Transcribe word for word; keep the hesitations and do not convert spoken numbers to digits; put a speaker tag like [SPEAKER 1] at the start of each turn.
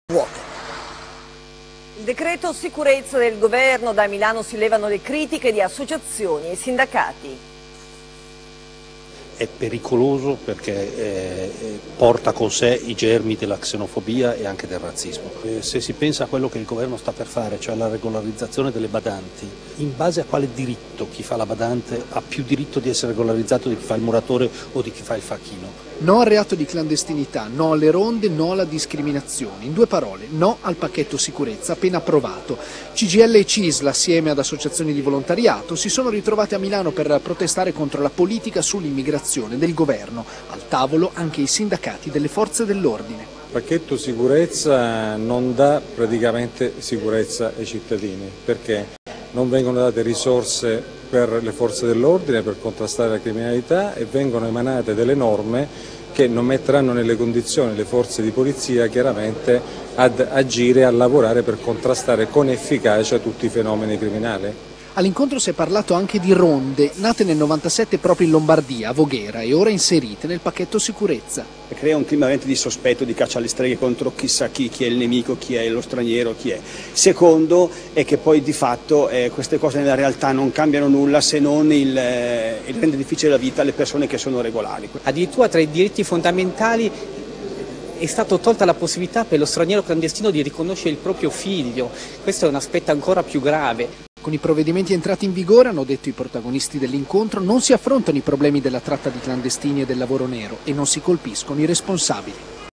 [SPEAKER 1] vuote. Il decreto sicurezza del governo, da Milano si levano le critiche di associazioni e sindacati.
[SPEAKER 2] È pericoloso perché eh, porta con sé i germi della xenofobia e anche del razzismo. Eh, se si pensa a quello che il governo sta per fare, cioè la regolarizzazione delle badanti, in base a quale diritto chi fa la badante ha più diritto di essere regolarizzato di chi fa il muratore o di chi fa il facchino?
[SPEAKER 3] No al reato di clandestinità, no alle ronde, no alla discriminazione. In due parole, no al pacchetto sicurezza appena approvato. C G I L e C I S L, assieme ad associazioni di volontariato, si sono ritrovati a Milano per protestare contro la politica sull'immigrazione del governo. Al tavolo anche i sindacati delle forze dell'ordine.
[SPEAKER 4] Il pacchetto sicurezza non dà praticamente sicurezza ai cittadini, perché non vengono date risorse per le forze dell'ordine per contrastare la criminalità e vengono emanate delle norme che non metteranno nelle condizioni le forze di polizia chiaramente ad agire e a lavorare per contrastare con efficacia tutti i fenomeni criminali.
[SPEAKER 3] All'incontro si è parlato anche di ronde, nate nel novantasette proprio in Lombardia, a Voghera, e ora inserite nel pacchetto sicurezza.
[SPEAKER 5] Crea un clima di sospetto, di caccia alle streghe contro chissà chi, chi è il nemico, chi è lo straniero, chi è. Secondo è che poi di fatto eh, queste cose nella realtà non cambiano nulla se non il, eh, il rende difficile la vita alle persone che sono regolari.
[SPEAKER 6] Addirittura tra i diritti fondamentali è stata tolta la possibilità per lo straniero clandestino di riconoscere il proprio figlio. Questo è un aspetto ancora più grave.
[SPEAKER 3] Con i provvedimenti entrati in vigore, hanno detto i protagonisti dell'incontro, non si affrontano i problemi della tratta di clandestini e del lavoro nero e non si colpiscono i responsabili.